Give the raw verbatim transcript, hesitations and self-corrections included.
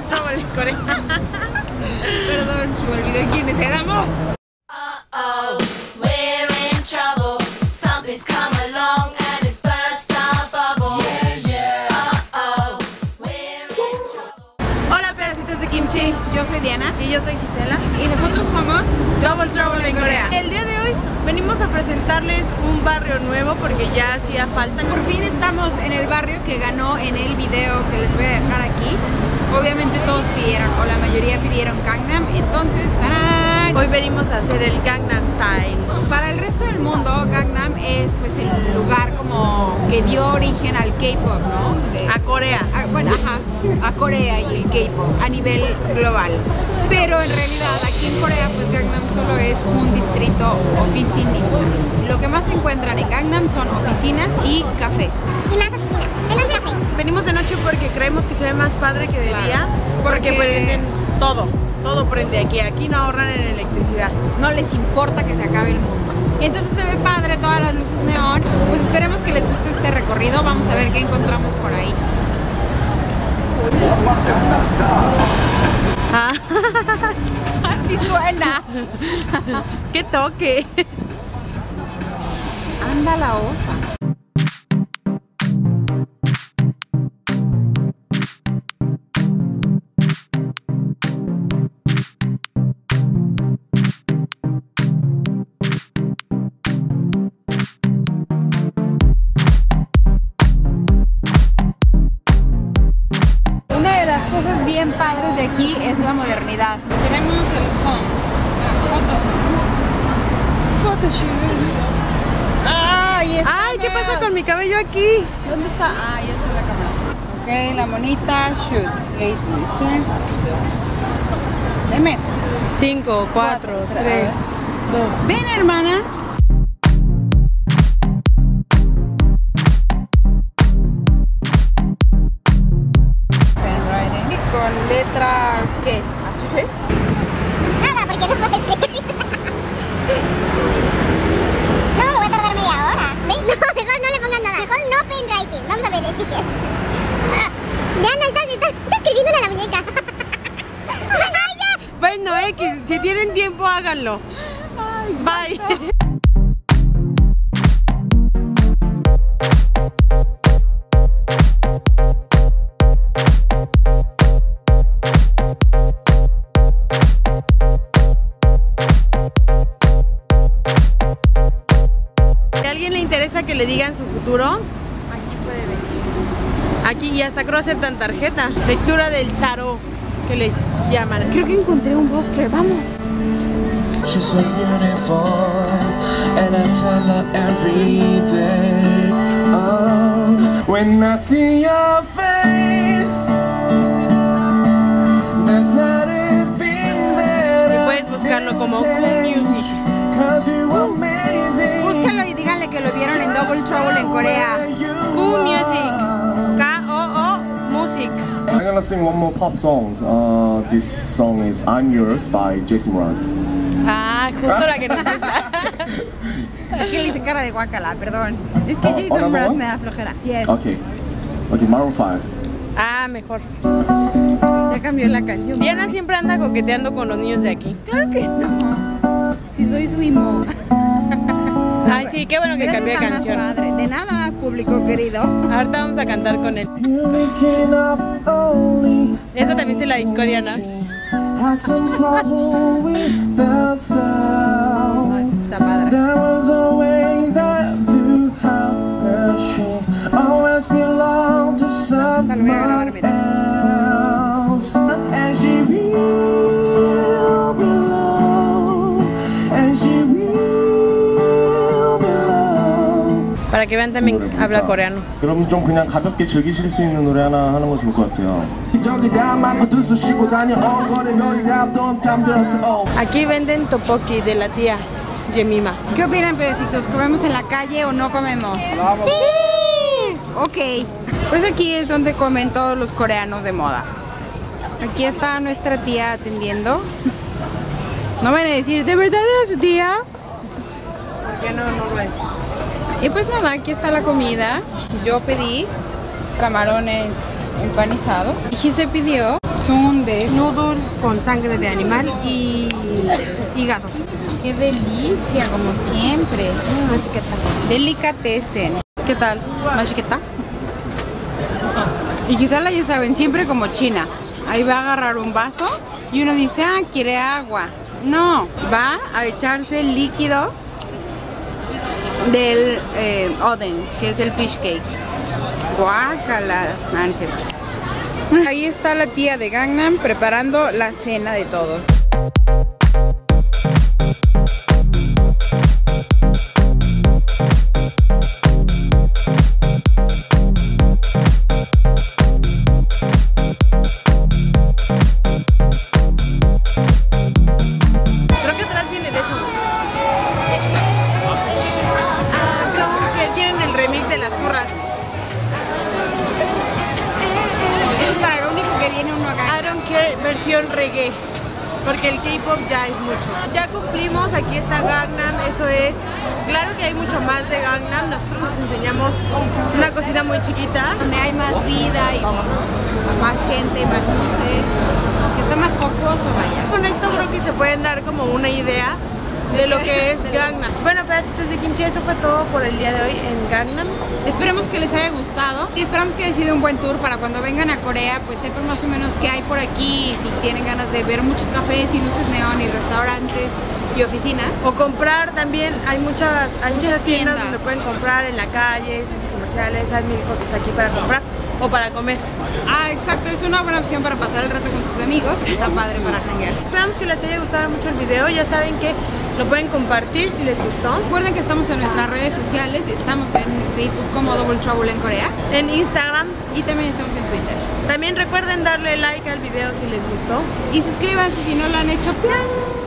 Double Trouble en Corea. Perdón, me olvidé quiénes éramos. Uh-oh, we're in trouble. Something's come along and it's burst our bubble. Yeah, yeah. Uh-oh, we're in trouble. Hola, pedacitos de kimchi. Yo soy Diana. Y yo soy Gisela. Y nosotros somos Double Trouble en Corea. El día de hoy venimos a presentarles un barrio nuevo porque ya hacía falta. Por fin estamos en el barrio que ganó en el video que les voy a dejar aquí. Obviamente todos pidieron, o la mayoría pidieron Gangnam, entonces ¡tarán! Hoy venimos a hacer el Gangnam Style. Para el resto del mundo, Gangnam es pues el lugar como que dio origen al K-pop, ¿no? De, A Corea. a, bueno, ajá, a Corea y el K-pop a nivel global. Pero en realidad aquí en Corea pues Gangnam solo es un distrito oficinista. Lo que más se encuentran en Gangnam son oficinas y cafés. Y más oficinas. En el café. Venimos de noche porque creemos que se ve más padre que de Claro. día. Porque, Porque- prenden todo. Todo prende aquí. Aquí no ahorran en electricidad. No les importa que se acabe el mundo. Y entonces se ve padre, todas las luces neón. Pues esperemos que les guste este recorrido. Vamos a ver qué encontramos por ahí. Ah, Así suena. ¡qué toque! Anda la osa. Una de las cosas bien padres de aquí es la modernidad. Tenemos el home, photoshoot. Ah, ahí está. ¡Ay! ¿Qué pasa con mi cabello aquí? ¿Dónde está? Ah, ahí está la cámara. Ok, la monita, shoot. Gate, Deme. cinco, cuatro, Cuatro, tres, dos. Ven, hermana. Penwriting. Con letra, ¿qué? ¿Azules? Nada, porque no puedo escribir. No, me voy a tardar media hora. ¿Ves? No, mejor no le pongas nada. Mejor no penwriting. Vamos a ver el sticker. Ah, Diana, estás, estás escribiéndole a la muñeca. ¡Ay, ya! Bueno, X, si tienen tiempo, háganlo. Bye. Si a alguien le interesa que le digan su futuro, Aquí puede venir. aquí y hasta creo aceptan tarjeta. Lectura del tarot, que les llaman. Creo que encontré un bosque. Vamos. She's so beautiful, and I tell her every day. Oh, when I see your face, there's not a thing that I Puedes buscarlo como Cool Music. Cause you're amazing. Búscalo y díganle que lo vieron en Double Trouble en Corea. Cool Music. K O O Music. I'm gonna sing one more pop song. Uh, this song is "I'm Yours" by Jason Mraz. Ah, justo la que nos gusta. Es que le hice cara de guacala, perdón. Es que Oh, Jason hola, Mraz mamá. me da flojera. Yes. Okay, okay, Maroon five. Ah, mejor. Ya cambió la canción. Diana siempre anda coqueteando con los niños de aquí. Claro que no. Si soy su imo. Ay, sí, qué bueno que Pero cambió de eso está más canción. padre. De nada, público querido. Ahorita vamos a cantar con él. Waking up early. Esta también se la dedicó Diana. Had some trouble with the No, sound. esa está padre. There was always that to help her. She always belonged to La voy a grabar, someone mira. else. And she will belong. And she will belong. Para que vean también habla coreano. 그럼 좀 그냥 가볍게 즐기실 수 있는 노래 하나 하는 거 좋을 것 같아요. 저기다만 부두수 싣고 다녀 어거리거리다 돈 잠들었어. Aquí venden topoki de la tía Jemima. ¿Qué opinan, pedecitos? ¿Comemos en la calle o no comemos? ¡Sí! Ok. Pues aquí es donde comen todos los coreanos de moda. Aquí está nuestra tía atendiendo. No van a decir, ¿de verdad era su tía? ¿Por qué no, no lo es? Y pues nada, aquí está la comida. Yo pedí camarones empanizados. Y Gise pidió sundae. Noodles con sangre de animal y hígado. Qué delicia, como siempre. Mm, chiqueta. Delicatessen. ¿Qué tal? ¿Más chiquita? Y quizás ya saben, siempre como China. Ahí va a agarrar un vaso y uno dice, ah, quiere agua. No, va a echarse el líquido del eh, oden, que es el fish cake. Guácala. Ah, no es cierto. Ahí está la tía de Gangnam preparando la cena de todos. Creo que atrás viene de eso. Ah, como que tienen el remix de las turras. Es para lo único que viene uno acá. I don't care versión reggae, porque el K-pop ya es mucho. Ya cumplimos, aquí está Gangnam, eso es. Claro que hay mucho más de Gangnam, nosotros les enseñamos una cosita muy chiquita. Donde hay más vida y más gente, más luces, que está más jocoso, vaya. Con esto creo que se pueden dar como una idea de lo que es Gangnam. Bueno, pedacitos de kimchi, eso fue todo por el día de hoy en Gangnam. Esperemos que les haya gustado y esperamos que haya sido un buen tour para cuando vengan a Corea, pues sepan más o menos qué hay por aquí, si tienen ganas de ver muchos cafés y luces neón y restaurantes y oficinas. O comprar también, hay muchas, hay muchas tiendas, tiendas. donde pueden comprar en la calle, centros comerciales, hay mil cosas aquí para comprar o para comer. Ah, exacto, es una buena opción para pasar el rato con sus amigos, está padre para janguear. Esperamos que les haya gustado mucho el video, ya saben que lo pueden compartir si les gustó. Recuerden que estamos en nuestras redes sociales, estamos en Facebook como Double Trouble en Corea En Instagram. y también estamos en Twitter. También recuerden darle like al video si les gustó. Y suscríbanse si no lo han hecho. ¡Plan!